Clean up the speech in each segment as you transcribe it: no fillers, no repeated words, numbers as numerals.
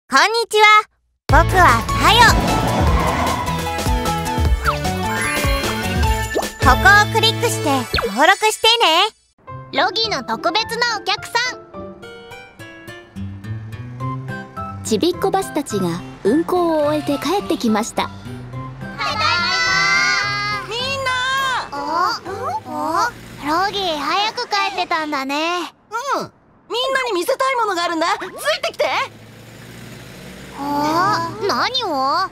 こんにちは。僕はタヨ。ここをクリックして登録してね。ロギの特別なお客さん。 ちびっこバスたちが運行を終えて帰ってきました。 ただいま。みんな。ロギ早く帰ってたんだね。 うん。みんなに見せたいものがあるんだ。ついてきて。 何を？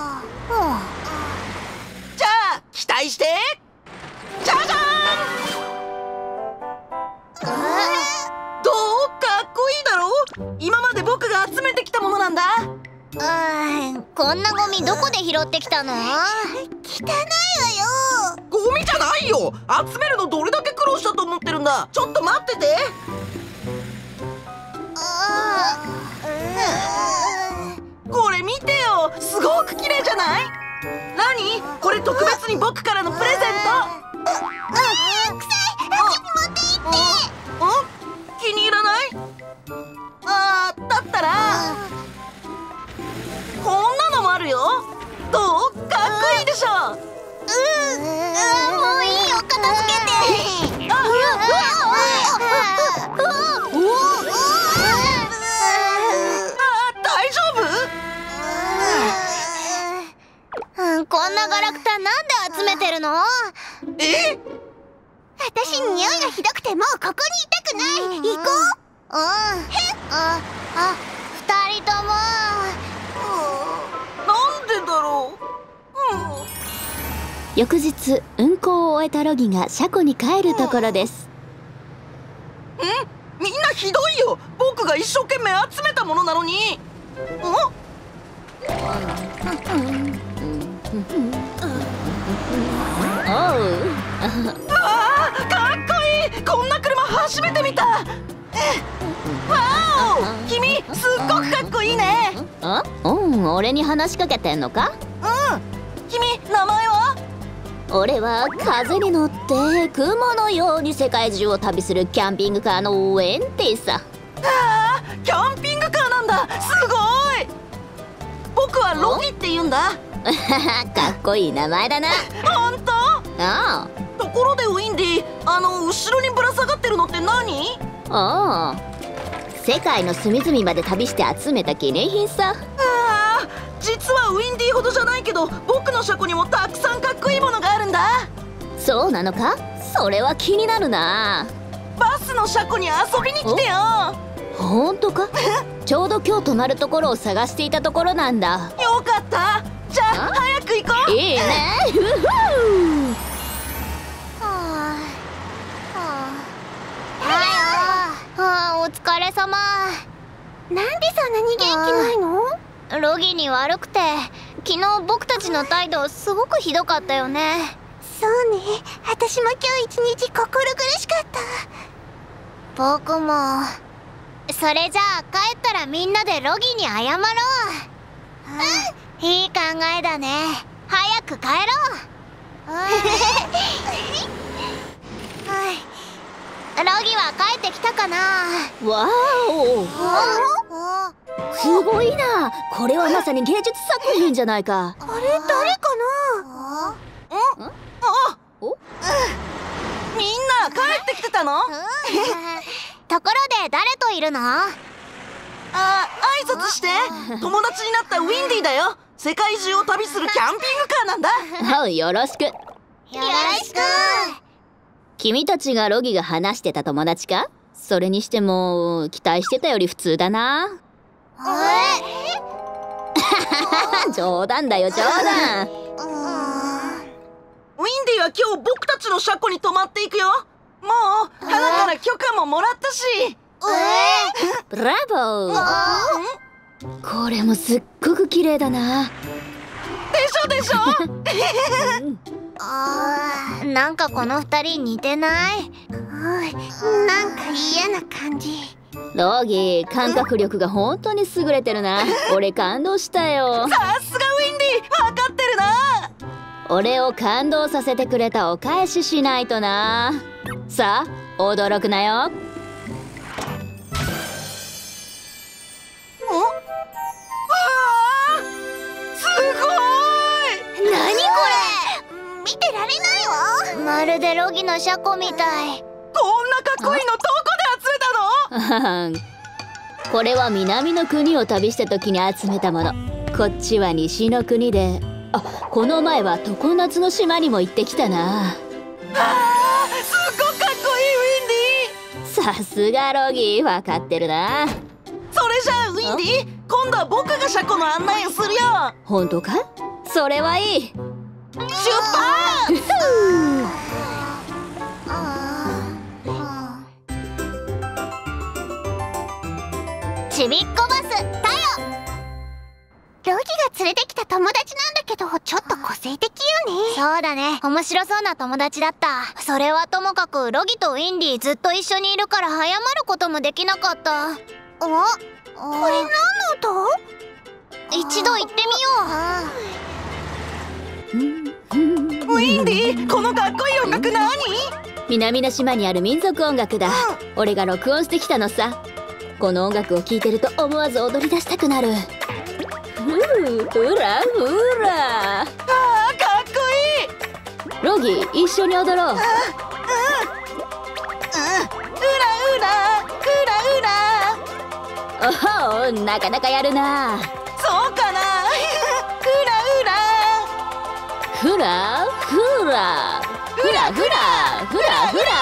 じゃあ期待して。じゃじゃーん。どう？かっこいいだろ？今まで僕が集めてきたものなんだ。 こんなゴミどこで拾ってきたの？汚いわよ。 ゴミじゃないよ。集めるのどれだけ苦労したと思ってるんだ。ちょっと待ってて。これ見てよ。すごく綺麗じゃない？何？これ特別に僕からのプレゼント。 臭い。持って行って。 気に入らない？だったらこんなのもあるよ。どう？かっこいいでしょ。 もういいよ、片付けて。 大丈夫？ こんなガラクタなんで集めてるの？ え？ 私匂いがひどくてもうここにいたくない。行こう。二人とも。 なんでだろう。 翌日、運行を終えたロギが車庫に帰るところです。 みんなひどいよ。僕が一生懸命集めたものなのに。かっこいい。こんな車初めて見た。わお、君すっごくかっこいいね。 俺に話しかけてんのか？ 君名前は？ 俺は風に乗って雲のように世界中を旅するキャンピングカーのウェンティさ。 キャンピングカーなんだ。すごい。僕はロギって言うんだ。 かっこいい名前だな。 本当？ ああ。 ところでウィンディ、後ろにぶら下がってるのって何？ 世界の隅々まで旅して集めた記念品さ。 実はウィンディほどじゃないけど、僕の車庫にもたくさんかっこいいものがあるんだ。 そうなのか？それは気になるな。 バスの車庫に遊びに来てよ。 本当か？ちょうど今日泊まるところを探していたところなんだ。 よかった。じゃあ早く行こう。 いいね。 お疲れ様。なんでそんなに元気ないの？ロギに悪くて、昨日僕たちの態度すごくひどかったよね。そうね、私も今日一日心苦しかった。僕も。それじゃあ帰ったらみんなでロギに謝ろう。いい考えだね。早く帰ろう。ロギは帰ってきたかな？ わお、すごいな。これはまさに芸術作品じゃないか。 あれ、誰かな？ みんな帰ってきてたの？ ところで誰といるの？ 挨拶して。友達になったウィンディだよ。世界中を旅するキャンピングカーなんだ。 よろしく。 よろしく。 君たちがロギが話してた友達か？それにしても期待してたより普通だな。冗談だよ、冗談。 ウィンディは今日僕たちの車庫に泊まっていくよ。もう花から許可ももらったし。 ブラボー。これもすっごく綺麗だな。 でしょなんかこの二人似てない？なんか嫌な感じ。 ロギ、感覚力が本当に優れてるな。俺感動したよ。 さすがウィンディ、分かってるな。 俺を感動させてくれたお返ししないとな。さあ、驚くなよ。 るでロギのシャコみたい。 こんなかっこいいのどこで集めたの？ これは南の国を旅した時に集めたもの。こっちは西の国で、この前は常夏の島にも行ってきたな。 すっごくかっこいいウィンディ。 さすがロギー、わかってるな。 それじゃあウィンディ、今度は僕が車庫の案内をするよ。 本当か？それはいい。 出発！ ちびっこバスタヨ。ロギが連れてきた友達なんだけど、ちょっと個性的よね。そうだね、面白そうな友達だった。それはともかくロギとウィンディずっと一緒にいるから早まることもできなかった。これ何の音？一度行ってみよう。 ウィンディ、このかっこいい音楽何？ 南の島にある民族音楽だ。俺が録音してきたのさ。この音楽を聴いてると思わず踊り出したくなる。ふらふら。 あー、かっこいい。 ロギー、一緒に踊ろう。 うらうらうら。 おほ、なかなかやるな。 そうかな。 ふらふらふらふらふらふら。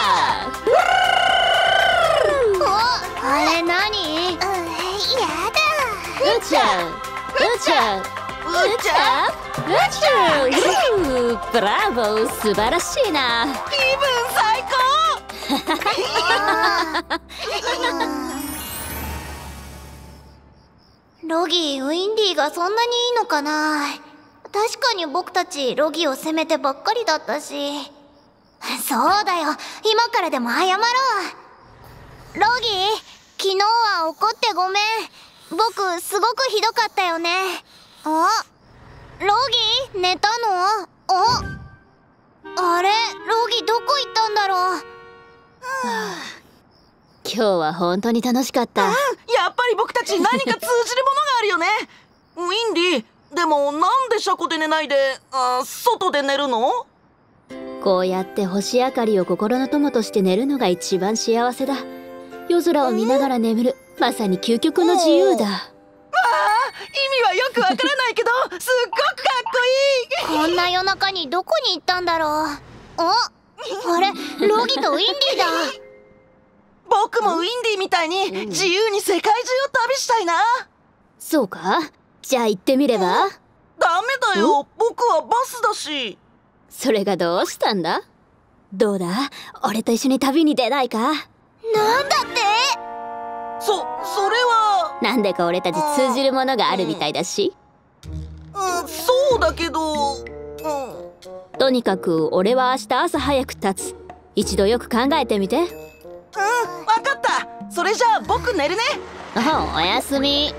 あれ何？やだ。 うちゃんうちゃんうちゃんうちゃん。ブラボー、素晴らしいな。 気分最高。 ロギー、ウィンディがそんなにいいのかな。確かに僕たちロギを責めてばっかりだったし。そうだよ、今からでも謝ろう。ロギー、昨日は怒ってごめん。僕すごくひどかったよね。ロギー、寝たの？あれ、ロギどこ行ったんだろう。 今日は本当に楽しかった。 やっぱり僕たち何か通じるものがあるよね。ウィンディ、でもなんで車庫で寝ないで外で寝るの？ こうやって星明かりを心の友として寝るのが一番幸せだ。夜空を見ながら眠る、まさに究極の自由だ。 意味はよくわからないけど、すっごくかっこいい。 こんな夜中にどこに行ったんだろう。あれ、ロギとウィンディだ。 僕もウィンディみたいに自由に世界中を旅したいな。 そうか？じゃあ行ってみれば？ ダメだよ、僕はバスだし。 それがどうしたんだ？どうだ？俺と一緒に旅に出ないか？ なんだって？ それは。 なんでか俺たち通じるものがあるみたいだし。 そうだけど。 とにかく俺は明日朝早く立つ。一度よく考えてみて。 わかった。それじゃあ僕寝るね。 おやすみ。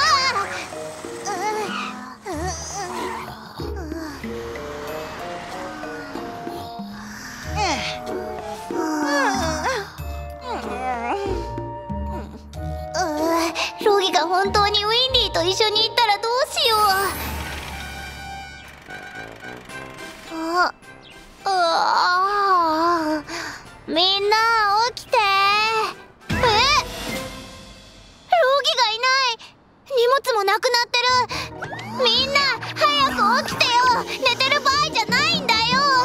ロギが本当にウィンディと一緒に行ったらどうしよう。みんな起きて。ロギがいない。荷物もなくなってる。みんな早く起きてよ。寝てる場合じゃないんだよ。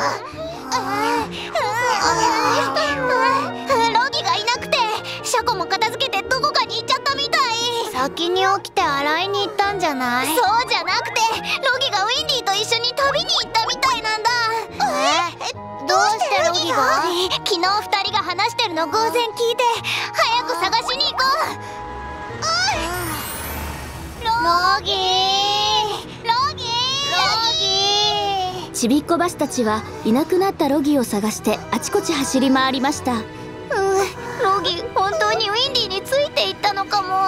ロギがいなくて、車庫も片付けてどこかに行っちゃったみたい。先に起きて洗いに行ったんじゃない？そうじゃなくて、ロギがウィンディと一緒に旅に行ったみたいなんだ。どうしてロギが？昨日2人が話してるの偶然聞いて、早く探しに行こう。ロギー。 ちびっこバスたちはいなくなったロギを探してあちこち走り回りました。 ロギ本当にウィンディについていったのかも。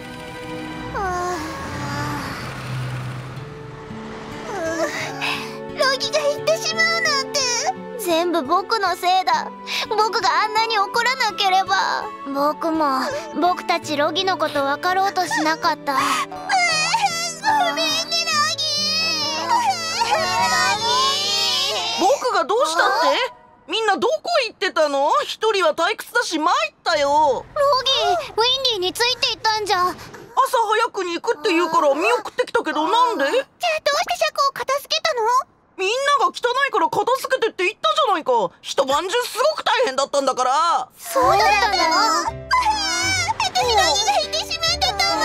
ロギが行ってしまうなんて。全部僕のせいだ。僕があんなに怒らなければ。僕たちロギのこと分かろうとしなかった。ごめんね、ロギー。 僕がどうしたって？ みんなどこ行ってたの？一人は退屈だし参ったよ。 ロギー、ウィンディについていったんじゃ。 朝早くに行くって言うから見送ってきたけど、なんで？ じゃあどうして車庫を片付けたの？ みんなが汚いから片付けてって言ったじゃないか。一晩中すごく大変だったんだから。 そうだったの？私ロギがいてしまってた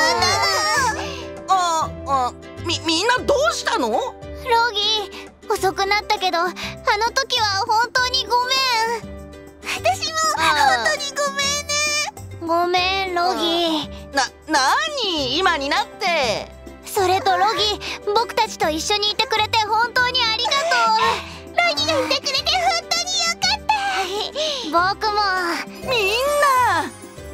もんだ。 みんなどうしたの？ ロギー、遅くなったけど、あの時は本当にごめん。私も本当にごめんね。ごめん、ロギー。 なに今になって。 それとロギー、僕たちと一緒にいてくれて本当にありがとう。ロギがいてくれて本当によかった。僕も。 みんな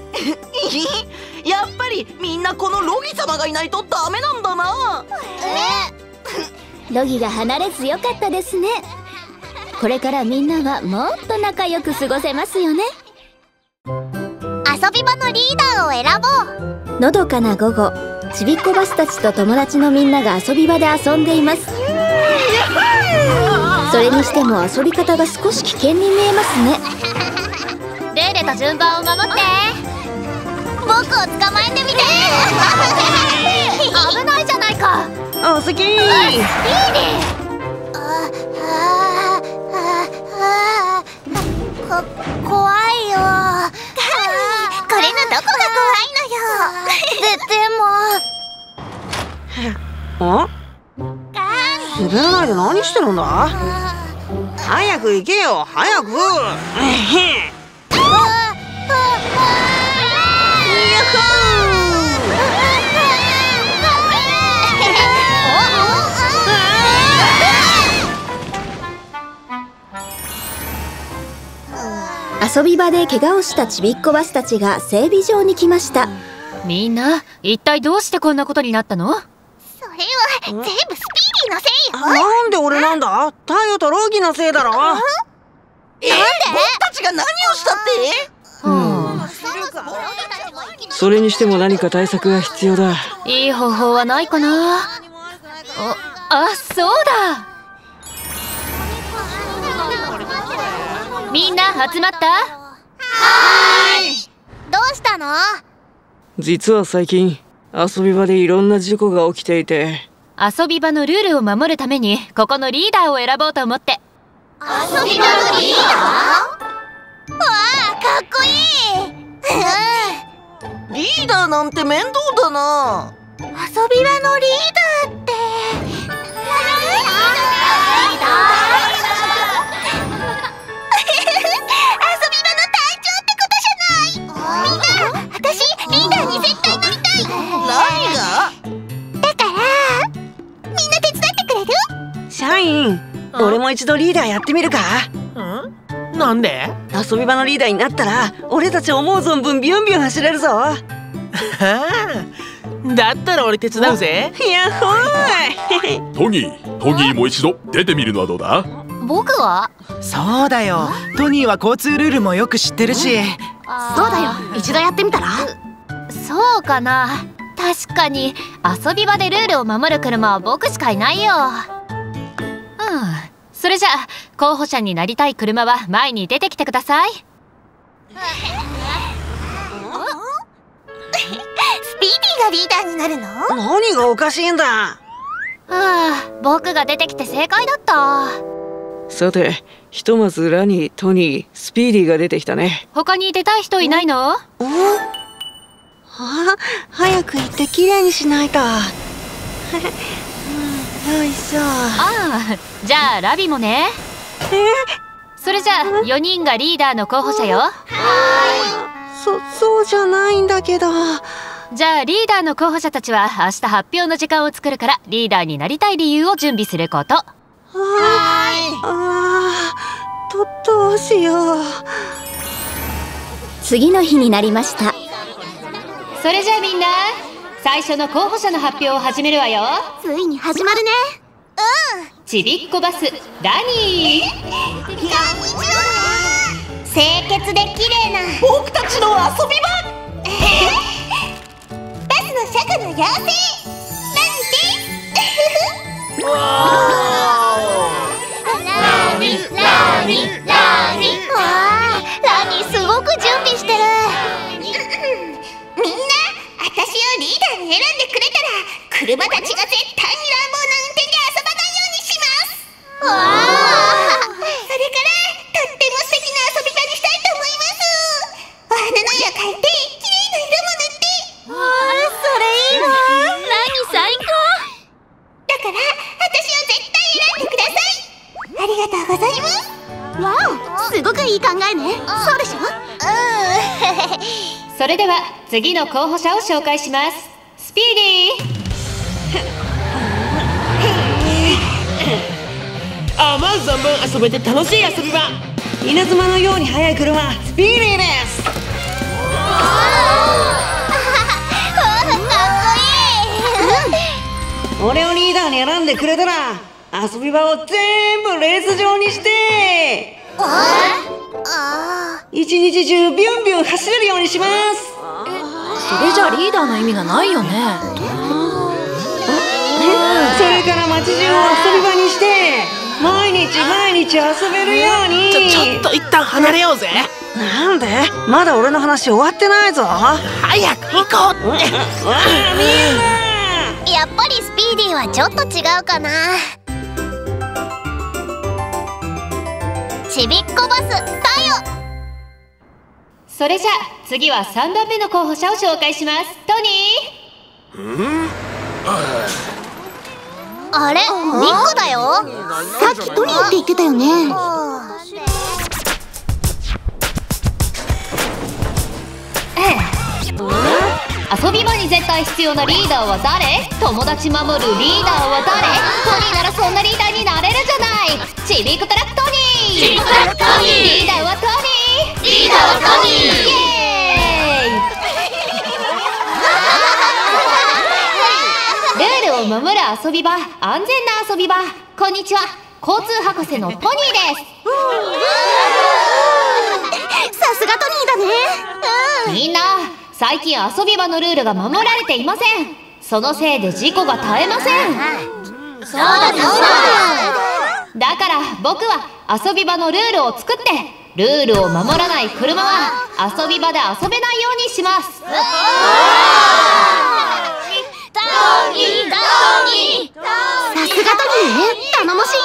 やっぱりみんなこのロギ様がいないとダメなんだな。 ロギが離れずよかったですね。これからみんなはもっと仲良く過ごせますよね。 遊び場のリーダーを選ぼう。 のどかな午後、ちびっこバスたちと友達のみんなが遊び場で遊んでいます。それにしても遊び方が少し危険に見えますね。 ルールと順番を守って。僕を捕まえてみて。危ないじゃないか。 お先に。 怖いよ。これのどこが怖いのよ。でも。 滑らないで何してるんだ。早く行けよ、早く。 遊び場で怪我をしたちびっこバスたちが整備場に来ました。 みんな一体どうしてこんなことになったの？ それは全部スピーディーのせいよ。 なんで俺なんだ？タイヨとロギのせいだろ。なんで？僕たちが何をしたって？ それにしても何か対策が必要だ。 いい方法はないかな。そうだ。みんな集まった？ はーい。どうしたの？ 実は最近遊び場でいろんな事故が起きていて。 遊び場のルールを守るためにここのリーダーを選ぼうと思って。 遊び場のリーダー？わあ、かっこいい。 リーダーなんて面倒だな。 遊び場のリーダーって遊び場の隊長ってことじゃない。みんな、私リーダーに絶対なりたい。 何が？ だからみんな手伝ってくれる？ 社員、俺も一度リーダーやってみるか？ なんで？ 遊び場のリーダーになったら俺たち思う存分ビュンビュン走れるぞ。 だったら俺手伝うぜ。 やっほーい。 トギーも一度出てみるのはどうだ？ 僕は？ そうだよ、トニーは交通ルールもよく知ってるし。 そうだよ、一度やってみたら？ そうかな。確かに遊び場でルールを守る車は僕しかいないよ。それじゃあ候補者になりたい車は前に出てきてください。 スピーディーがリーダーになるの？ 何がおかしいんだ。 僕が出てきて正解だった。 さて、ひとまずラニー、トニー、スピーディーが出てきたね。 他に出たい人いないの？ 早く行ってきれいにしないと。よいしょ。 じゃあラビもね。それじゃあ4人がリーダーの候補者よ。 そうじゃないんだけど。 じゃあリーダーの候補者たちは明日発表の時間を作るからリーダーになりたい理由を準備すること。 どうしよう。 次の日になりました。 それじゃあみんな最初の候補者の発表を始めるわよ。 ついに始まるね。 ちびっこバスラニー。 清潔で綺麗な僕たちの遊び場。 バスの車庫の妖精ラニです。ラニ車たちが絶対に乱暴な運転で遊ばないようにします。それからとっても素敵な遊び場にしたいと思います。お花の絵を描いて綺麗な色も塗って。それいいわ。 何最高。 だから私を絶対選んでください。ありがとうございます。わお、すごくいい考えね。そうでしょ。 それでは次の候補者を紹介します。スピーディー。 思う存分遊べて楽しい遊び場。稲妻のように速い車、スピーディーです。 かっこいい。 俺をリーダーに選んでくれたら遊び場を全部レース場にして一日中ビュンビュン走れるようにします。 それじゃリーダーの意味がないよね。 それから街中を遊び場にして毎日遊べるように。 ちょっと一旦離れようぜ。 なんでまだ俺の話終わってないぞ。 早く行こうって。 みんなやっぱりスピーディーはちょっと違うかな。ちびっこバスタヨ。 それじゃあ次は3番目の候補者を紹介します。トニー。 あれ、リックだよ。さっきトニーって言ってたよね。 遊び場に絶対必要なリーダーは誰？友達守るリーダーは誰？トニーならそんなリーダーになれるじゃない。ちびっこトラックトニー。ちびっこトラックトニー。リーダーはトニー。リーダーはトニー。イエーイ。ルールを守る遊び場、安全な遊び場。こんにちは、交通博士のトニーです。 さすがトニーだね。 みんな最近遊び場のルールが守られていません。そのせいで事故が絶えません。 そうだそうだ。 だから僕は遊び場のルールを作って、ルールを守らない車は遊び場で遊べないようにします。 さすがトニーね。頼もし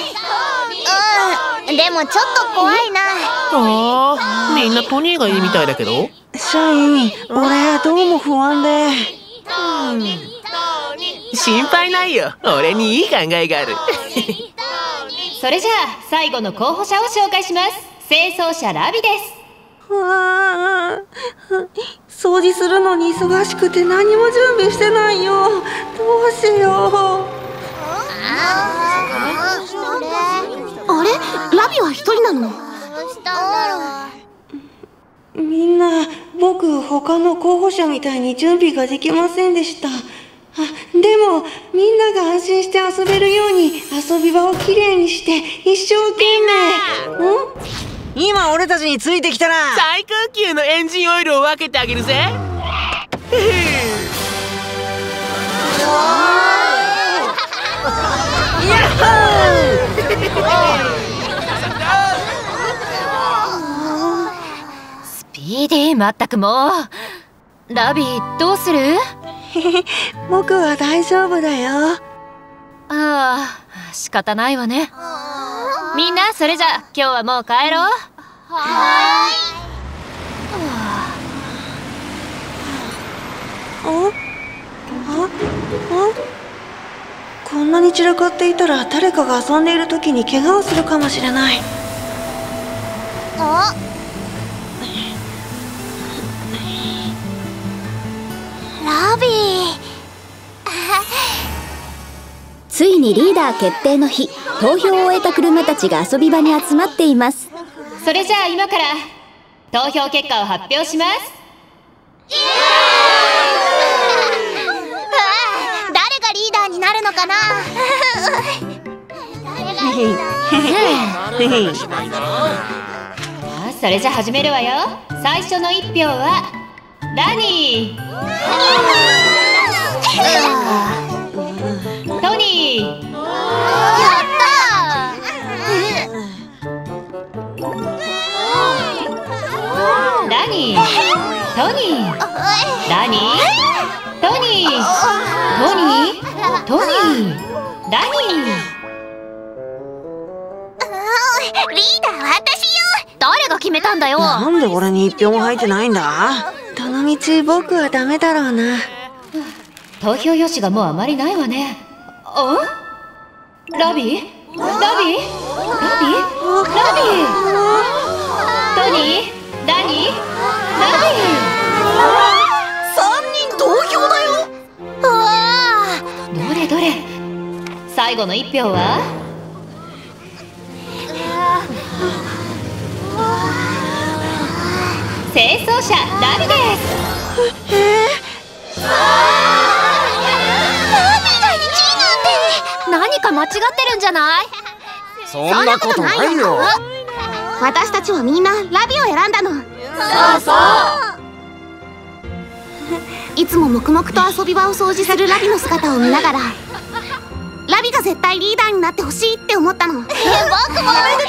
い。でもちょっと怖いな。 みんなトニーがいいみたいだけど。 シャイン、俺どうも不安で。 心配ないよ、俺にいい考えがある。 それじゃあ最後の候補者を紹介します。清掃車ラビです。 わあ、掃除するのに忙しくて何も準備してないよ。どうしよう。 あれ、ラビは一人なの？ みんな、僕他の候補者みたいに準備ができませんでした。でもみんなが安心して遊べるように遊び場をきれいにして一生懸命。今俺たちについてきたら最高級のエンジンオイルを分けてあげるぜ。 スピーディー、まったくもう。ラビどうする？ 僕は大丈夫だよ。 ああ、仕方ないわね。みんなそれじゃあ今日はもう帰ろう。 こんなに散らかっていたら誰かが遊んでいる時に怪我をするかもしれない。 ラビー。 ついにリーダー決定の日、投票を終えた車たちが遊び場に集まっています。 それじゃあ今から投票結果を発表します。 誰がリーダーになるのかな。 それじゃあ始めるわよ。最初の1票はラニー。トニー。 やったラニー。トニー。ラニー。トニー。トニー。 トニー、ラニー。 リーダー私よ。 誰が決めたんだよ。 なんで俺に一票も入ってないんだ。どのみち僕はダメだろうな。 投票用紙がもうあまりないわね。ラビー、ラビー、ラビー、ラビー、トニー、ラニー、ラビー。 3人投票だよ。 うわどれどれ、最後の1票は清掃者ラビです。何か間違ってるんじゃない？ そんなことないよ。 私たちはみんなラビを選んだの。 そうそう。 いつも黙々と遊び場を掃除するラビの姿を見ながら、ラビが絶対リーダーになってほしいって思ったの。僕もおめでとう。ラビ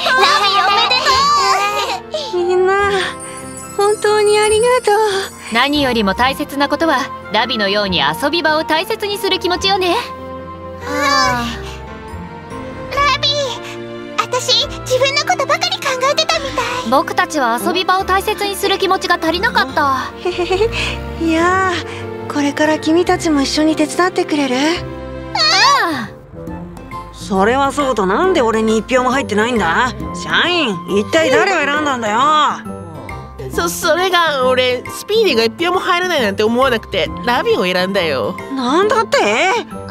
おめでとう。 みんな本当にありがとう。 何よりも大切なことはラビのように遊び場を大切にする気持ちよね。 ラビ、私自分のことばかり考えてたみたい。 僕たちは遊び場を大切にする気持ちが足りなかった。 いやー、これから君たちも一緒に手伝ってくれる？それはそうと、なんで俺に一票も入ってないんだ？社員、一体誰を選んだんだよ。 それが俺、スピーディーが一票も入らないなんて思わなくてラビを選んだよ。 なんだって？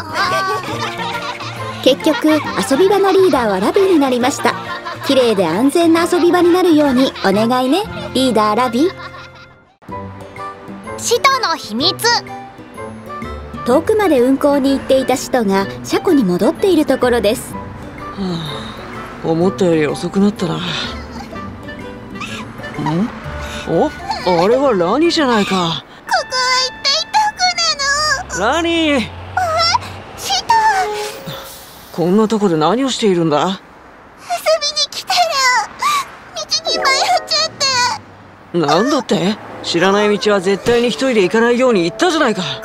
結局遊び場のリーダーはラビーになりました。綺麗で安全な遊び場になるようにお願いね、リーダーラビー。 使徒の秘密。 遠くまで運行に行っていた使徒が車庫に戻っているところです。 思ったより遅くなったな。お、あれはラニーじゃないか。 ここは一体どこなの？ ラニー。 使徒。 こんなとこで何をしているんだ？ 遊びに来たら道に迷っちゃって。 なんだって？知らない道は絶対に一人で行かないように言ったじゃないか。 ごめんな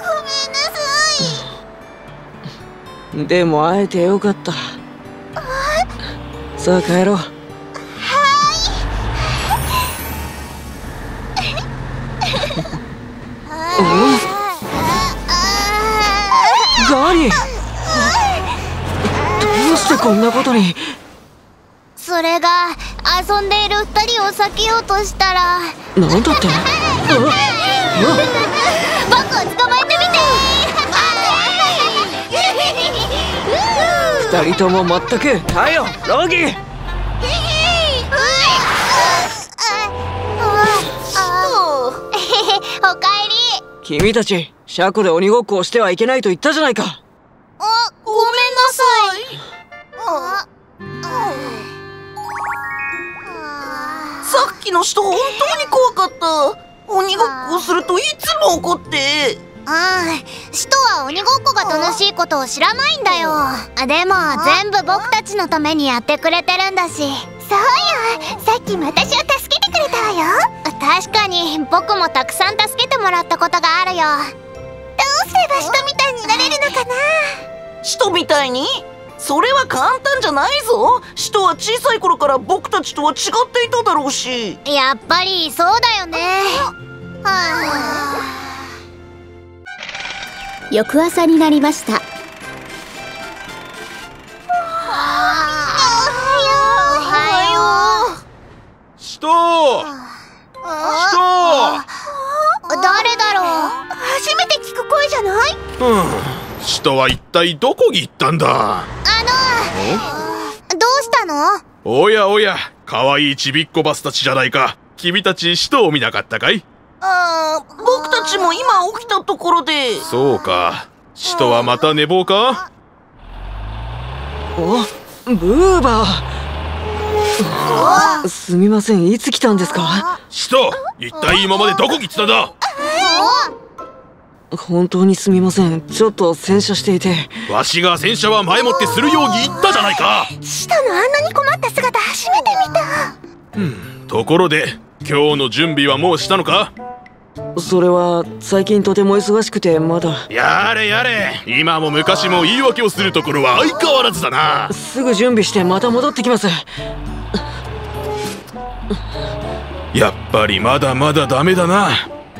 さい。 でも会えてよかった。さあ帰ろう。ガニー、どうしてこんなことに。 それが遊んでいる二人を避けようとしたら。 なんだって？ 僕を捕まえてみて。 二人ともまったく耐えよ、ロギー。 おかえり。 君たち車庫で鬼ごっこをしてはいけないと言ったじゃないか。 ごめんなさい。 さっきの人本当に怖かった。鬼ごっこをするといつも怒って。 使徒は鬼ごっこが楽しいことを知らないんだよ。でも全部僕たちのためにやってくれてるんだし。そうよ、さっきも私を助けてくれたわよ。確かに僕もたくさん助けてもらったことがあるよ。どうすれば使徒みたいになれるのかな？ 使徒みたいに？それは簡単じゃないぞ。使徒は小さい頃から僕たちとは違っていただろうし。 やっぱりそうだよね。 翌朝になりました。 おはよう。 使徒！ 誰だろう？初めて聞く声じゃない？ 使徒は一体どこに行ったんだ？ どうしたの？ おやおや、かわいいちびっこバスたちじゃないか。君たち使徒を見なかったかい？ 僕たちも今起きたところで。 そうか、使徒はまた寝坊か？ ブーバー。すみません、いつ来たんですか？ 使徒、一体今までどこに行ってたんだ？ 本当にすみません、ちょっと洗車していて。 わしが洗車は前もってするように言ったじゃないか。 使徒のあんなに困った姿初めて見た。 ところで今日の準備はもうしたのか？ それは最近とても忙しくてまだ。 やれやれ、今も昔も言い訳をするところは相変わらずだな。 すぐ準備してまた戻ってきます。 やっぱりまだまだダメだな。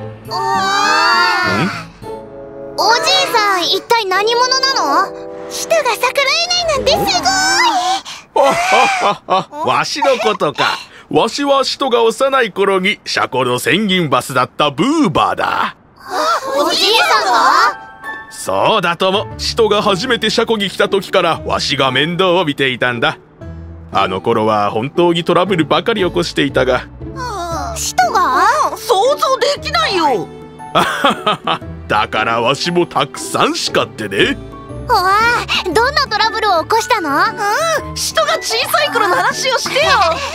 おじいさん、一体何者なの？使徒が逆らえないなんてすごい。 わしのことか。わしは使徒が幼い頃に車庫の千銀バスだったブーバーだ。 おじいさんが？ そうだとも。使徒が初めて車庫に来た時からわしが面倒を見ていたんだ。あの頃は本当にトラブルばかり起こしていたが。 使徒が？ 想像できないよ。 だからわしもたくさん叱ってね。 わあ、どんなトラブルを起こしたの？ 使徒が小さい頃の話をしてよ。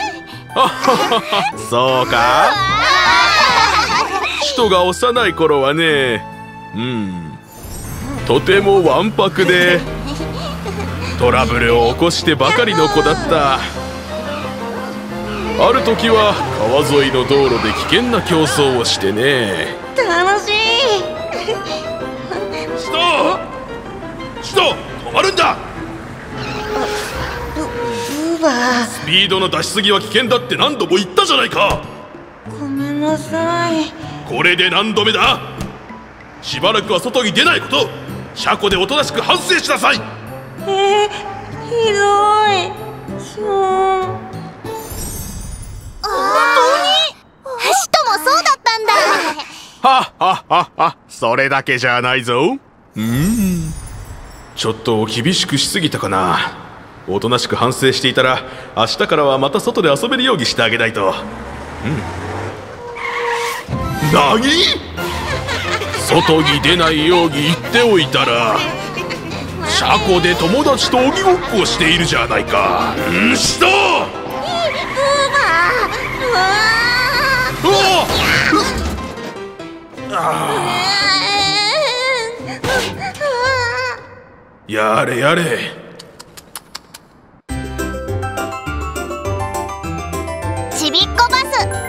そうか。使徒が幼い頃はね、とてもわんぱくでトラブルを起こしてばかりの子だった。ある時は川沿いの道路で危険な競争をしてね。 楽しい。 使徒、止まるんだ。 ブーバー、 スピードの出しすぎは危険だって何度も言ったじゃないか。 ごめんなさい。 これで何度目だ。しばらくは外に出ないこと、車庫でおとなしく反省しなさい。 ひどい。 使徒もそうだったんだ。 はっはっはっは、それだけじゃないぞ。ちょっと厳しくしすぎたかな。おとなしく反省していたら明日からはまた外で遊べるようにしてあげないと。何？外に出ないように言っておいたら車庫で友達と鬼ごっこをしているじゃないか。使徒！やれやれ。 ちびっこバスタヨ。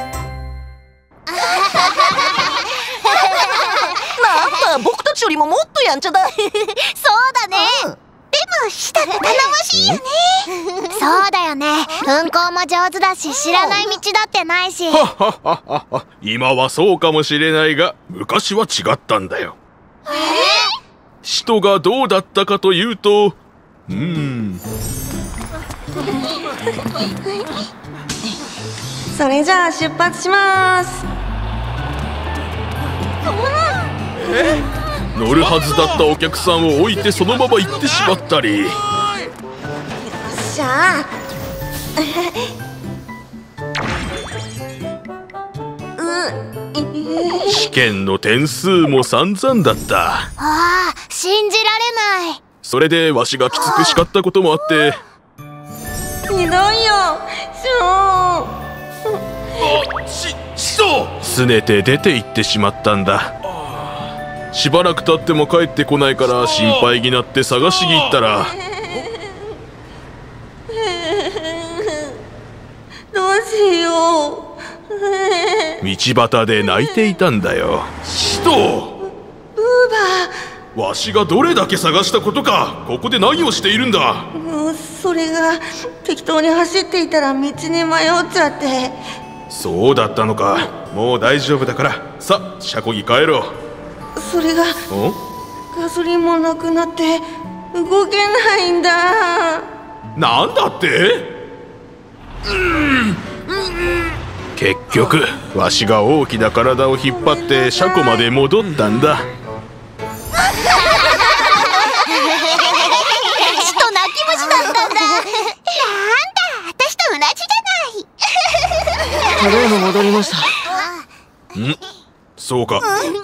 なんだ、僕たちよりももっとやんちゃだ。 そうだね。でも使徒って頼もしいよね。そうだよね。運行も上手だし、知らない道だってないし。 今はそうかもしれないが昔は違ったんだよ。使徒がどうだったかというと、 それじゃあ出発します。 乗るはずだったお客さんを置いてそのまま行ってしまったり。 じゃあ試験の点数も散々だった。 ああ、信じられない。 それでわしがきつく叱ったこともあって。 ひどいよ。 使徒！拗ねて出て行ってしまったんだ。しばらく経っても帰ってこないから心配になって探しに行ったら。 どうしよう。 道端で泣いていたんだよ。使徒！ ブーバわしがどれだけ探したことか。ここで何をしているんだ。 ー、それが適当に走っていたら道に迷っちゃって。 そうだったのか。もう大丈夫だからさあ車庫に帰ろう。 それがガソリンもなくなって動けないんだ。 なんだって？結局わしが大きな体を引っ張って車庫まで戻ったんだ。 使徒泣き虫だったんだ。なんだ、私と同じじゃない。 ただいま戻りました。 そうか。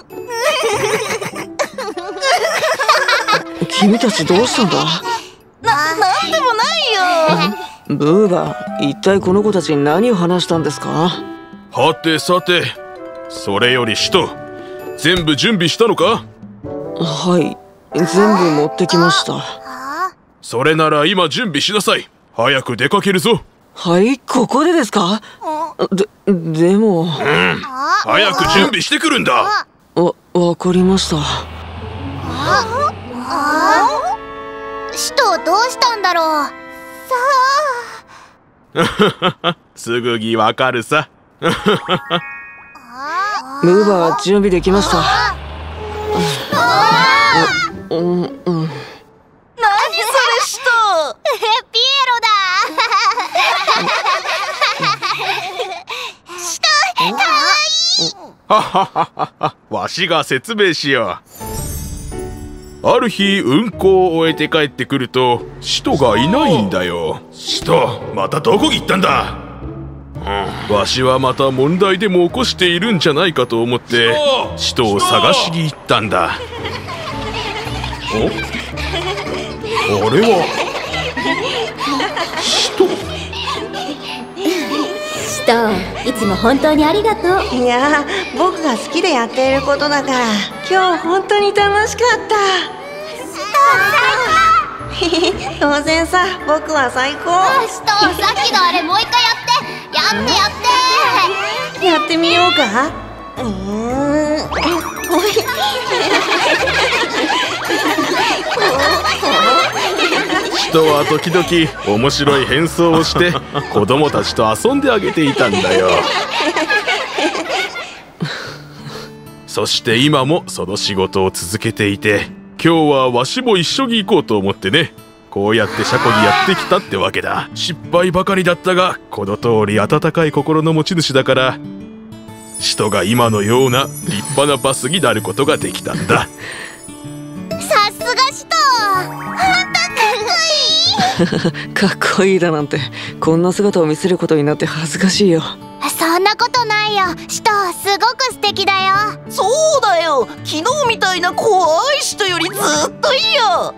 君たちどうしたんだ？ なんでもないよ。 ブーバー、一体この子たちに何を話したんですか？ はてさて、それより使徒、全部準備したのか？ はい、全部持ってきました。 それなら今準備しなさい。早く出かけるぞ。 はい、ここでですか？ でも。 早く準備してくるんだ。 わかりました。 使徒どうしたんだろう。さあ。 すぐにわかるさ。 ムーバー準備できました。 何それ使徒。 ピエロだ。使徒かわいい。 はははは。わしが説明しよう。ある日運行を終えて帰ってくると使徒がいないんだよ。使徒、またどこに行ったんだ。わしはまた問題でも起こしているんじゃないかと思って使徒を探しに行ったんだ。あれは使徒。 使徒、いつも本当にありがとう。 いや、僕が好きでやっていることだから。今日本当に楽しかった。当然さ、僕は最高。 使徒、さっきのあれもう一回やってやってみようか。 使徒は時々面白い変装をして子供たちと遊んであげていたんだよ。そして今もその仕事を続けていて、今日はわしも一緒に行こうと思ってね。こうやって車庫にやってきたってわけだ。失敗ばかりだったが、この通り温かい心の持ち主だから使徒が今のような立派なバスになることができたんだ。 さすが使徒、ほんとかっこいい。 かっこいいだなんて、こんな姿を見せることになって恥ずかしいよ。 そんなことないよ。使徒、すごく素敵だよ。 そうだよ、昨日みたいな怖い人よりずっといいよ。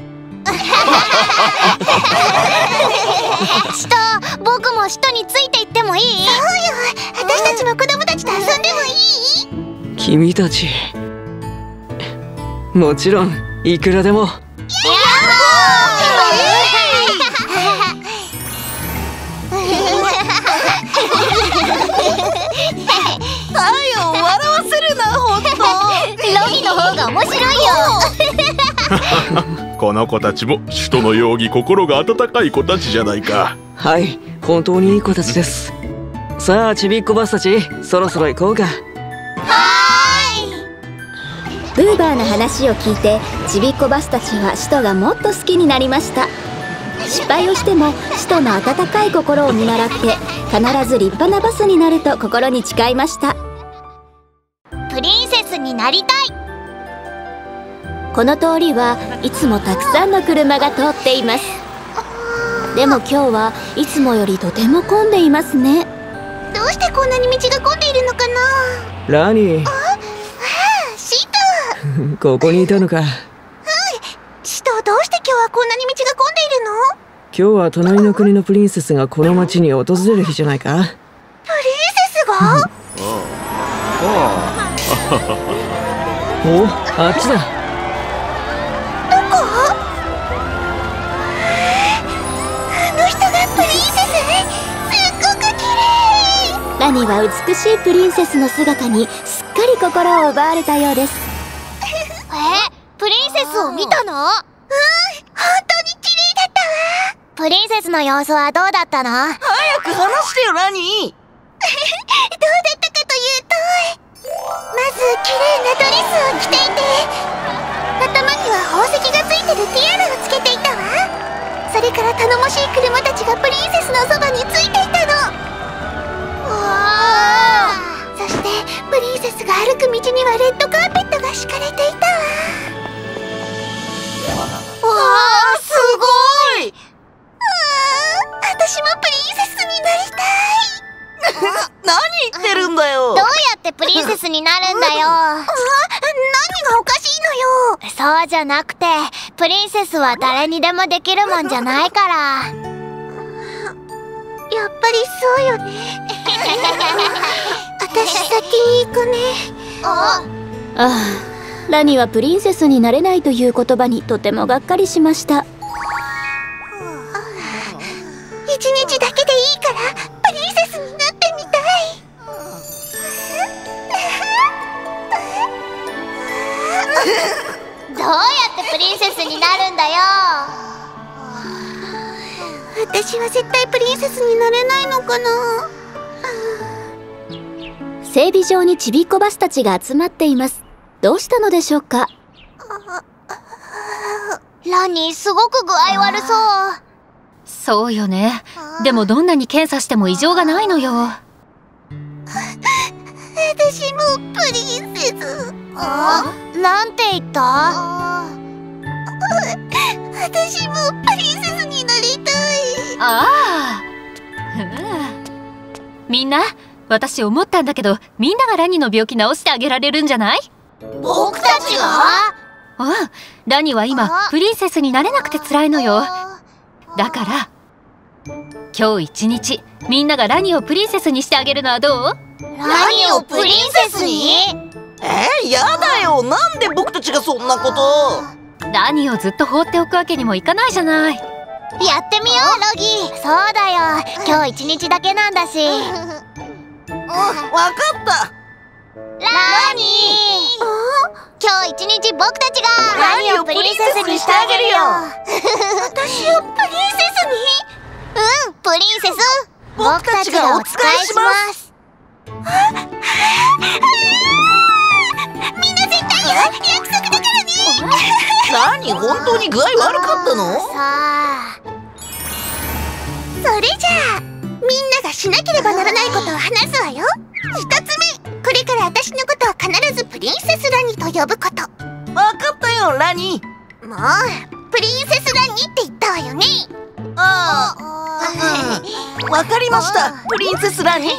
使徒、僕も使徒について行ってもいい？そうよ、私たちも子供たちと遊んでもいい？ 君たち、もちろんいくらでも。 笑わせるな、ほんと。 ロギの方が面白いよ。 この子たちも使徒のように心が温かい子たちじゃないか。 はい、本当にいい子たちです。さあちびっこバスたち、そろそろ行こうか。 ブーバーの話を聞いてちびっこバスたちは使徒がもっと好きになりました。失敗をしても使徒の温かい心を見習って必ず立派なバスになると心に誓いました。 プリンセスになりたい。 この通りはいつもたくさんの車が通っています。でも今日はいつもよりとても混んでいますね。 どうしてこんなに道が混んでいるのかな。 ラニー。 使徒。 ここにいたのか。 使徒、どうして今日はこんなに道が混んでいるの？ 今日は隣の国のプリンセスがこの町に訪れる日じゃないか。 プリンセスが？ お、あっちだ。 どこ？あの人がプリンセス？すっごく綺麗。 ラニは美しいプリンセスの姿にすっかり心を奪われたようです。 プリンセスを見たの？本当に綺麗だったわ。プリンセスの様子はどうだったの？ 早く話してよ、ラニー。 どうだったかというと、まず綺麗なドレスを着ていて、頭には宝石がついてるティアラをつけていたわ。それから頼もしい車たちがプリンセスのそばについていたの。そしてプリンセスが歩く道にはレッドカーペットが敷かれていたわ。 すごい。 私もプリンセスになりたい。 何言ってるんだよ。 どうやってプリンセスになるんだよ。何がおかしいのよ。そうじゃなくて、プリンセスは誰にでもできるもんじゃないから。やっぱりそうよね。私先に行くね。 ラニはプリンセスになれないという言葉にとてもがっかりしました。 一日だけでいいからプリンセスになってみたい。 やってプリンセスになるんだよ。 私は絶対プリンセスになれないのかな。 整備場にちびっこバスたちが集まっています。どうしたのでしょうか。 ラニーすごく具合悪そう。 そうよね。でもどんなに検査しても異常がないのよ。 私もプリンセス。 なんて言った？ 私もプリンセスになりたい。 ああ、みんな、私思ったんだけど、みんながラニの病気治してあげられるんじゃない？ 僕たちが？ うん、ラニは今プリンセスになれなくて辛いのよ。だから今日一日みんながラニをプリンセスにしてあげるのはどう？ ラニをプリンセスに？ やだよ。なんで僕たちがそんなこと。 ラニをずっと放っておくわけにもいかないじゃない。 やってみよう、ロギー。そうだよ、今日一日だけなんだし。 わかった。 ラニー、今日一日僕たちがラニをプリンセスにしてあげるよ。 私をプリンセスに？ うん、プリンセス。僕たちがお仕えします。 みんな絶対や約束だからね。 何、本当に具合悪かったの？ さあ、 それじゃあみんながしなければならないことを話すわよ。一つ目、これから私のことを必ずプリンセスラニと呼ぶこと。 わかったよ、ラニ。 もうプリンセスラニって言ったわよね。 わかりました、プリンセスラニ。 二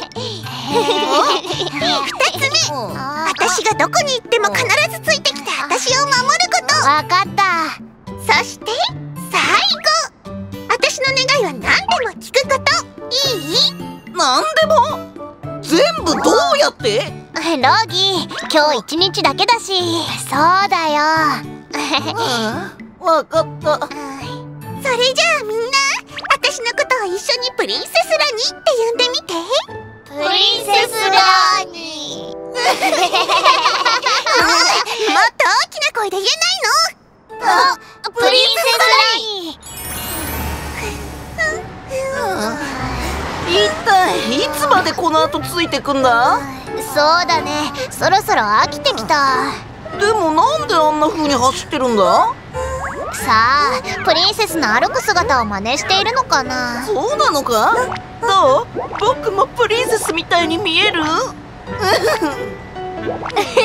つ目、私がどこに行っても必ずついてきて私を守ること。 わかった。 そして最後、私の願いは何でも聞くこと。いい？ なんでも？全部どうやって？ ロギー、今日一日だけだし。そうだよ。 わかった。 それじゃあみんな、私のことを一緒にプリンセスラニって呼んでみて。 プリンセスラニー。 もっと大きな声で言えないの？ プリンセスラニ一体いつまでこの後ついてくんだ？ ー。そうだね、そろそろ飽きてきた。 でもなんであんな風に走ってるんだ？ さあ、プリンセスの歩く姿を真似しているのかな。 そうなのか？どう？僕もプリンセスみたいに見える？ 何それ。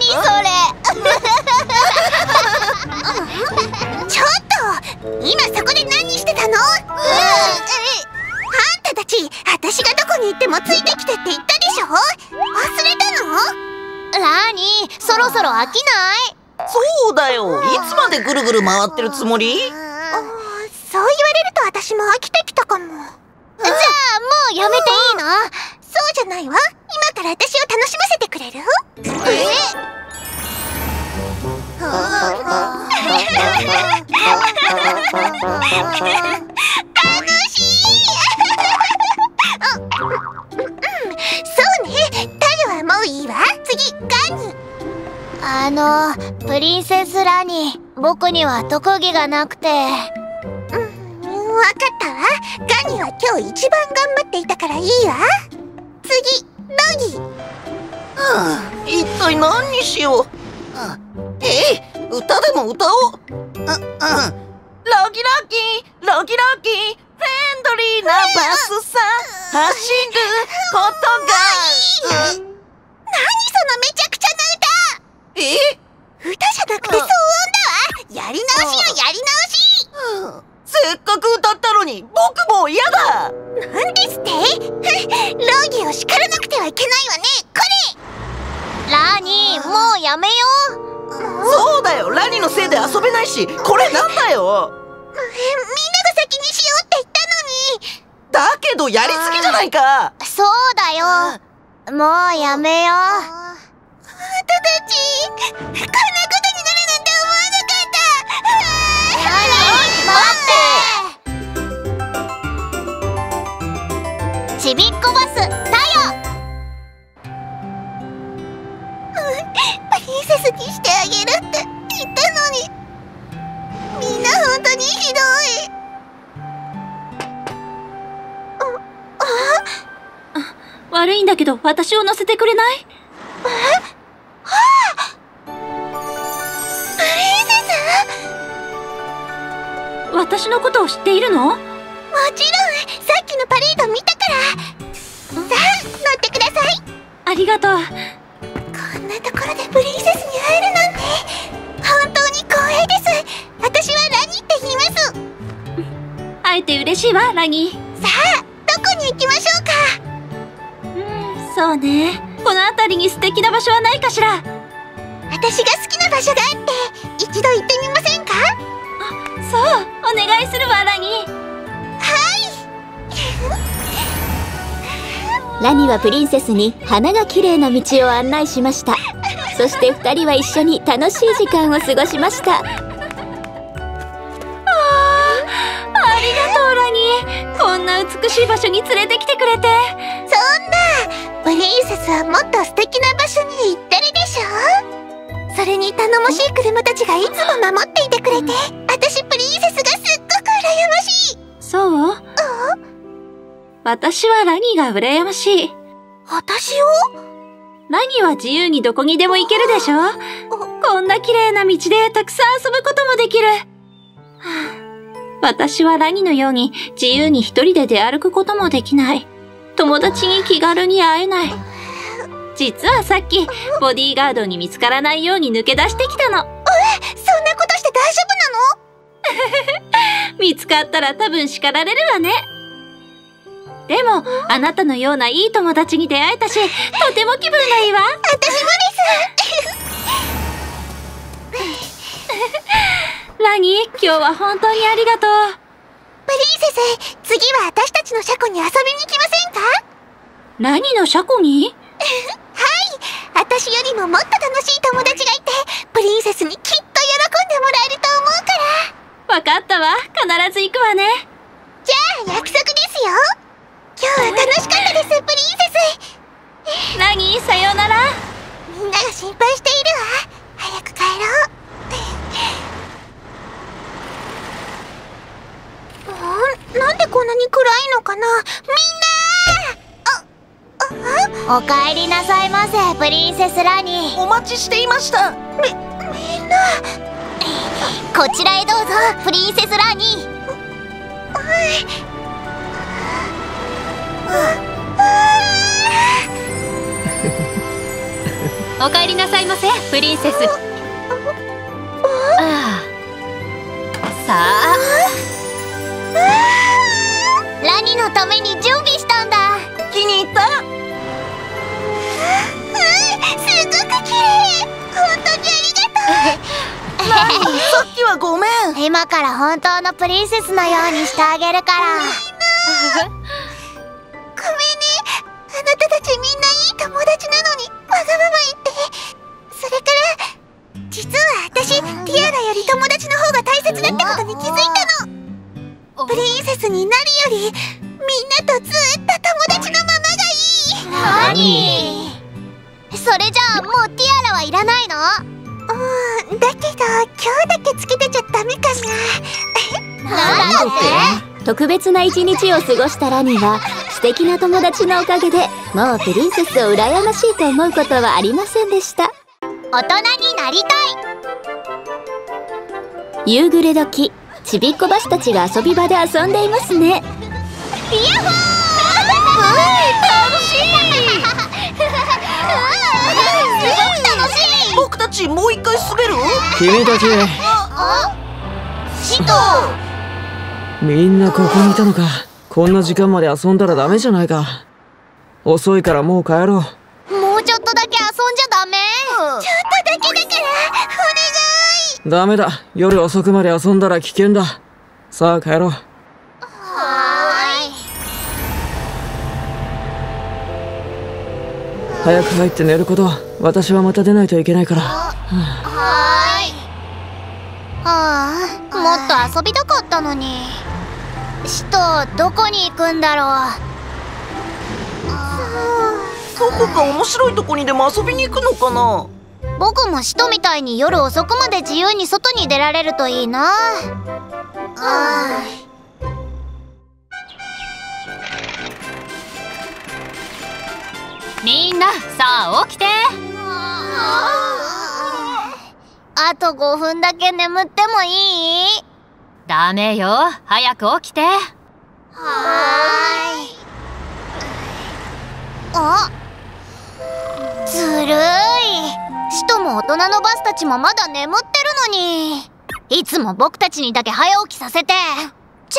ちょっと、今そこで何してたの？あんたたち、私がどこに行ってもついてきてって言ったでしょ？忘れたの？ ラニー、そろそろ飽きない？ そうだよ。いつまでぐるぐる回ってるつもり？ そう言われると私も飽きてきたかも。 じゃあもうやめていいの？ そうじゃないわ。今から私を楽しませてくれる？楽しい。そうね。タヨはもういいわ。次、ガニ。 プリンセスラニー、僕には特技がなくて。 わかったわ。ガニは今日一番頑張っていたからいいわ。次、ロギ。 一体何にしよう。歌でも歌おう。ロギラキー、ロギラキー、フレンドリーなバスさ、走ることが。 何そのめちゃくちゃな歌。歌じゃなくて騒音だわ。やり直しよ、やり直し。 せっかく歌ったのに僕も嫌だ。 なんですって？ロギを叱らなくてはいけないわね。これ。 ラニー、もうやめよう。 そうだよ、ラニのせいで遊べないし、これなんだよ。 みんなが先にしようって言ったのに。 だけどやりすぎじゃないか。 そうだよ、もうやめよう。 あんたたち、こんなことになるなんて思わなかった。 待って。ちびっこバス、タヨ。 プリンセスにしてあげるって言ったのに。 悪いんだけど、私を乗せてくれない？ プリンセス？ 私のことを知っているの？ もちろん、さっきのパレード見たから。さあ、乗ってください。 ありがとう。 こんなところでプリンセスに会えるなんて本当に光栄です。私はラニって言います。 会えて嬉しいわ、ラニー。 さあ、どこに行きましょうか？ そうね。この辺りに素敵な場所はないかしら？ 私が好きな場所があって、一度行ってみませんか？ そう、お願いするわ、ラニー。ラニはプリンセスに花が綺麗な道を案内しました。そして2人は一緒に楽しい時間を過ごしました。ありがとう、ラニー。こんな美しい場所に連れてきてくれて。 そんな、プリンセスはもっと素敵な場所に行ってるでしょ。それに頼もしい車たちがいつも守っていてくれて、私プリンセスがすっごく羨ましい。 そう？私はラニーが羨ましい。 私を？ ラニーは自由にどこにでも行けるでしょ？こんな綺麗な道でたくさん遊ぶこともできる。私はラニーのように自由に一人で出歩くこともできない。友達に気軽に会えない。実はさっき、ボディーガードに見つからないように抜け出してきたの。 そんなことして大丈夫なの？見つかったら多分叱られるわね。でも、あなたのようないい友達に出会えたし、とても気分がいいわ。 私もです。 ラニー、今日は本当にありがとう。 プリンセス、次は私たちの車庫に遊びに来ませんか？ ラニーの車庫に？ はい、私よりももっと楽しい友達がいて、プリンセスにきっと喜んでもらえると思うから。 わかったわ、必ず行くわね。 じゃあ約束ですよ。今日は楽しかったです、プリンセス。ラニー、さようなら。 みんなが心配しているわ。早く帰ろう。なんでこんなに暗いのかな、みんな。 おかえりなさいませ、プリンセスラニー。 お待ちしていました。 みんな。 こちらへどうぞ、プリンセスラニー。 おかえりなさいませ、プリンセス。さあ、 ラニのために準備したんだ。 気に入った？ すごく綺麗。本当にありがとう。 ラニー、さっきはごめん。 今から本当のプリンセスのようにしてあげるから。 ごめんね。あなたたちみんないい友達なのにわがまま言って。それから実は私、ティアラより友達の方が大切だってことに気づいたの。プリンセスになるよりみんなとずっと友達のままがいい。 何？それじゃあもうティアラはいらないの？ だけど今日だけつけてちゃダメかな。 なんだって？ 特別な一日を過ごしたラニは素敵な友達のおかげでもうプリンセスを羨ましいと思うことはありませんでした。 大人になりたい。夕暮れ時、ちびっこバスたちが遊び場で遊んでいますね。 イヤホー！楽しい！すごく楽しい！ 僕たちもう一回滑る？ 君たち、 シト！ みんなここにいたのか。こんな時間まで遊んだらダメじゃないか。遅いからもう帰ろう。 もうちょっとだけ遊んじゃダメ？ ちょっとだけだからお願い。 ダメだ、夜遅くまで遊んだら危険だ。さあ帰ろう。早く帰って寝ること。私はまた出ないといけないから。 もっと遊びたかったのに。シト、どこに行くんだろう。 どこか面白いとこにでも遊びに行くのかな。 僕もシトみたいに夜遅くまで自由に外に出られるといいな。 みんなさあ起きて。 あと5分だけ眠ってもいい？ ダメよ、早く起きて。 はーい。あ、ずるい。使徒も大人のバスたちもまだ眠ってるのに、いつも僕たちにだけ早起きさせて。チ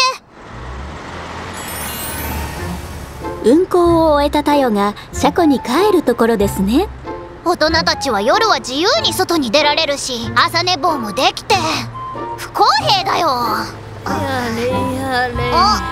ェ。運行を終えたタヨが車庫に帰るところですね。 大人たちは夜は自由に外に出られるし、朝寝坊もできて不公平だよ。 やれやれ。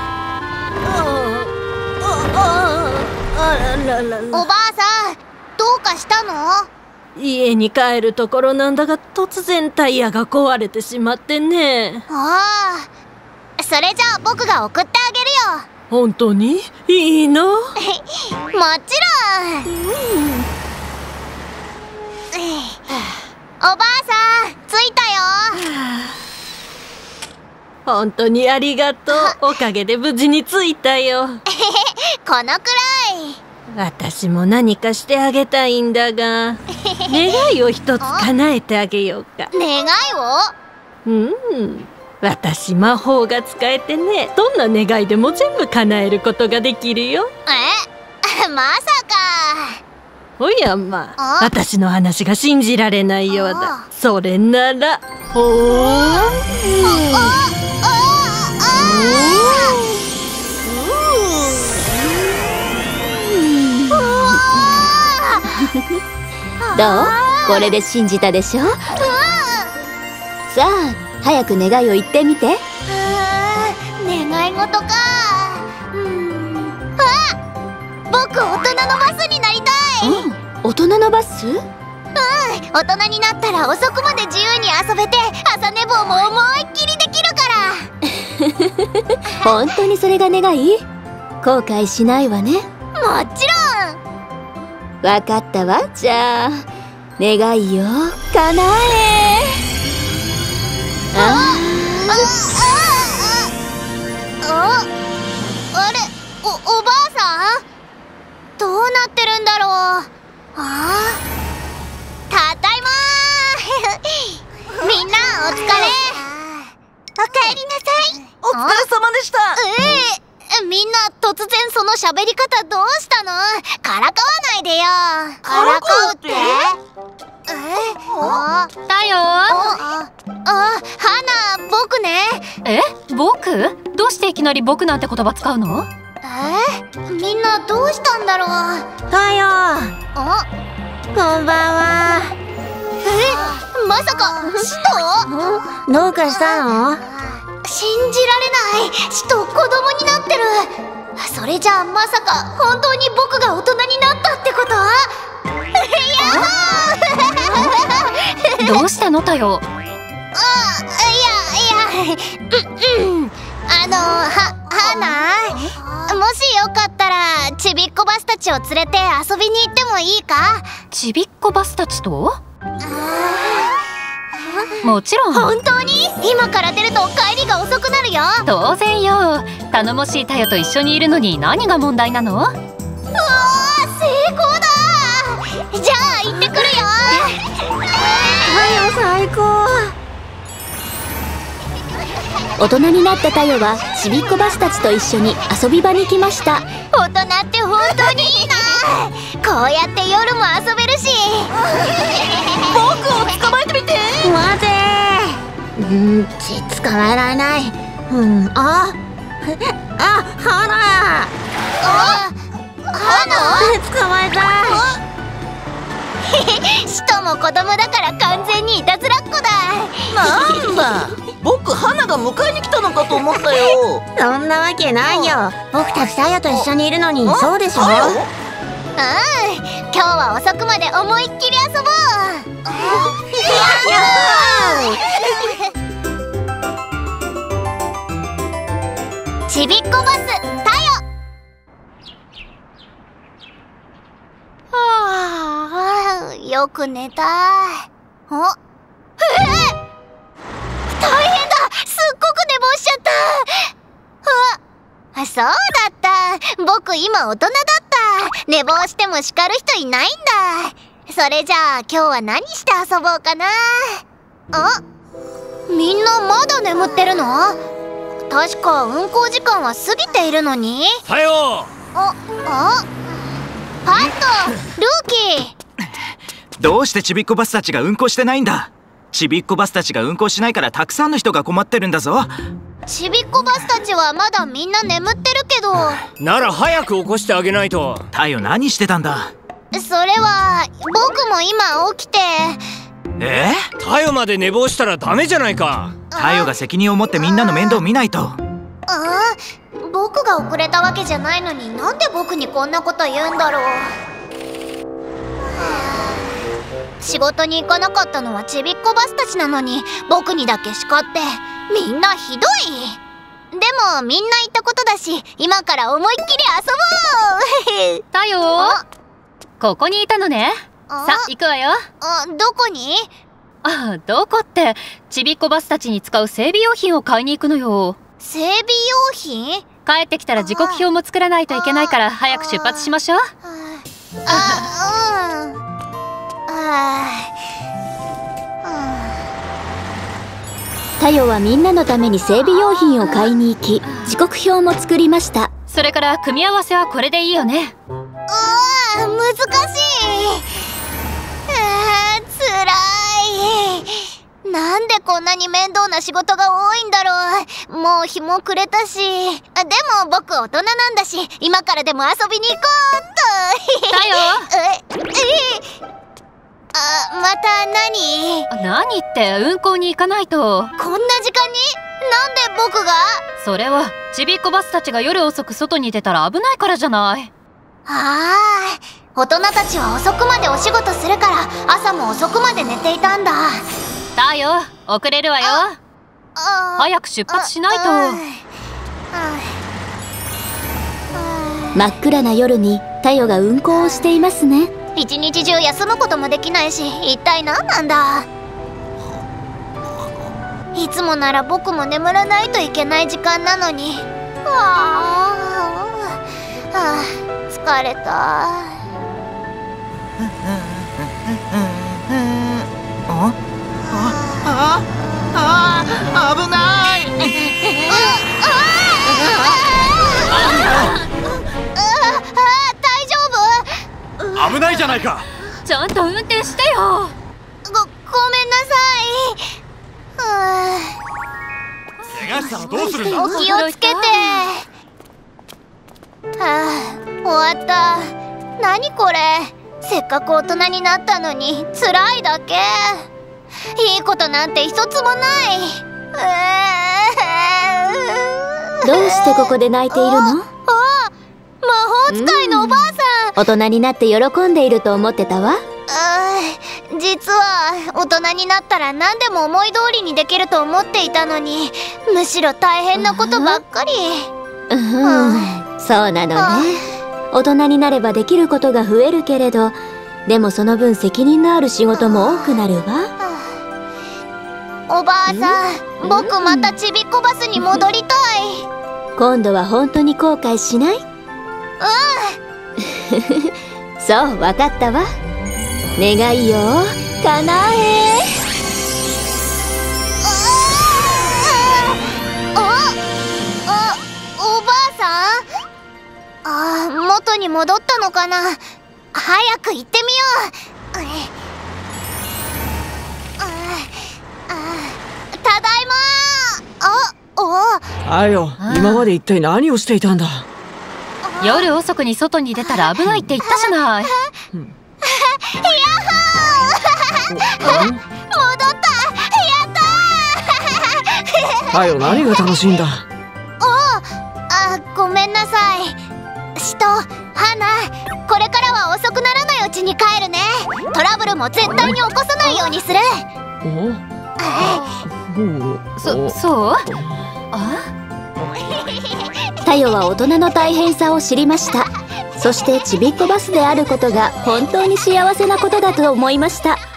おばあさん、どうかしたの？ 家に帰るところなんだが、突然タイヤが壊れてしまってね。 ああ、それじゃあ僕が送ってあげるよ。 本当にいいの？ もちろん。おばあさん、着いたよ。 本当にありがとう。おかげで無事に着いたよ。 このくらい。 私も何かしてあげたいんだが、願いを一つ叶えてあげようか。 願いを？ 私魔法が使えてね、どんな願いでも全部叶えることができるよ。 まさか。 おやまあ、私の話が信じられないようだ。それなら、 どう？これで信じたでしょ？さあ、早く願いを言ってみて。 願い事か。僕、大人のバスになりたい。 大人のバス？ 大人になったら遅くまで自由に遊べて、朝寝坊も思いっきりできるから。 本当にそれが願い？後悔しないわね。 もちろん。 わかったわ。じゃあ願いよ叶え。 あれ、おばあさん、どうなってるんだろう。ただいまー。みんなお疲れ。おかえりなさい。 お疲れ様でした。 みんな突然その喋り方どうしたの？からかわないでよ。 からかうって？ だよ。 花、僕ね。 僕？どうしていきなり僕なんて言葉使うの？ みんなどうしたんだろう。 タヨ。 こんばんは。まさか使徒？ どうかしたの？ 信じられない。使徒、子供になってる。それじゃあまさか本当に僕が大人になったってこと？ どうしたのタヨ？ 花、もしよかったらちびっこバスたちを連れて遊びに行ってもいいか？ ちびっこバスたちと？もちろん。 本当に？今から出ると帰りが遅くなるよ。 当然よ。頼もしいタヨと一緒にいるのに何が問題なの？ うわー、成功だ。じゃあ行ってくるよ。 タヨ最高。 大人になったタヨはちびっこバスたちと一緒に遊び場に来ました。 大人って本当にいいな。こうやって夜も遊べるし。 僕を捕まえてみて。 待て。捕まえられない。花。捕まえた。使徒も子供だから完全にいたずらっ子だ。 なんだ、僕花が迎えに来たのかと思ったよ。 そんなわけないよ。僕たちタヨと一緒にいるのに。そうでしょ？ 今日は遅くまで思いっきり遊ぼう。ちびっこバスタヨ。よく寝た。大変だ。すっごく寝坊しちゃった。そうだった。僕今大人だった。 寝坊しても叱る人いないんだ。それじゃあ今日は何して遊ぼうかな。あ、みんなまだ眠ってるの？確か運行時間は過ぎているのに。 さよパット、ルーキー。どうしてちびっこバスたちが運行してないんだ。ちびっこバスたちが運行しないからたくさんの人が困ってるんだぞ。 ちびっこバスたちはまだみんな眠ってるけど。 なら早く起こしてあげないと。 太陽何してたんだ。 それは僕も今起きて。 太陽まで寝坊したらダメじゃないか。 太陽が責任を持ってみんなの面倒を見ないと。 僕が遅れたわけじゃないのになんで僕にこんなこと言うんだろう。仕事に行かなかったのはちびっこバスたちなのに僕にだけ叱ってみんなひどい。でもみんな言ったことだし今から思いっきり遊ぼう。 太陽、ここにいたのね。さあ行くわよ。 どこに？ どこって、ちびっこバスたちに使う整備用品を買いに行くのよ。 整備用品？ 帰ってきたら時刻表も作らないといけないから早く出発しましょう。 太陽はみんなのために整備用品を買いに行き、時刻表も作りました。 それから組み合わせはこれでいいよね。 難しい。つらい。なんでこんなに面倒な仕事が多いんだろう。もう日も暮れたし。でも僕大人なんだし今からでも遊びに行こうっと。 太陽また何って運行に行かないと。 こんな時間に？なんで僕が？ それはちびっこバスたちが夜遅く外に出たら危ないからじゃない。 大人たちは遅くまでお仕事するから朝も遅くまで寝ていたんだ。 太陽、遅れるわよ。早く出発しないと。 真っ暗な夜に太陽が運行をしていますね。 一日中休むこともできないし一体何なんだ。いつもなら僕も眠らないといけない時間なのに。疲れた。危ない。大丈夫？ 危ないじゃないか。 ちゃんと運転してよ。 ごめんなさい。怪我したらどうするんだ。 お気をつけて。終わった。何これ。せっかく大人になったのに辛いだけ。いいことなんて一つもない。 どうしてここで泣いているの？ 魔法使いのおばあさん。 大人になって喜んでいると思ってたわ。 実は大人になったら何でも思い通りにできると思っていたのにむしろ大変なことばっかり。 そうなのね。大人になればできることが増えるけれど、でもその分責任のある仕事も多くなるわ。 おばあさん、僕またちびっこバスに戻りたい。 今度は本当に後悔しない？そう、わかったわ。願いよ叶え。 おばあさん？元に戻ったのかな。早く行ってみよう。ただいま。 あよ、今まで一体何をしていたんだ。 夜遅くに外に出たら危ないって言ったじゃない。 戻った。やったー。 あよ、何が楽しいんだ。 ごめんなさい。シト、ハナ、これからは遅くならないうちに帰るね。トラブルも絶対に起こさないようにする。 そう？ 太陽は大人の大変さを知りました。そしてちびっこバスであることが本当に幸せなことだと思いました。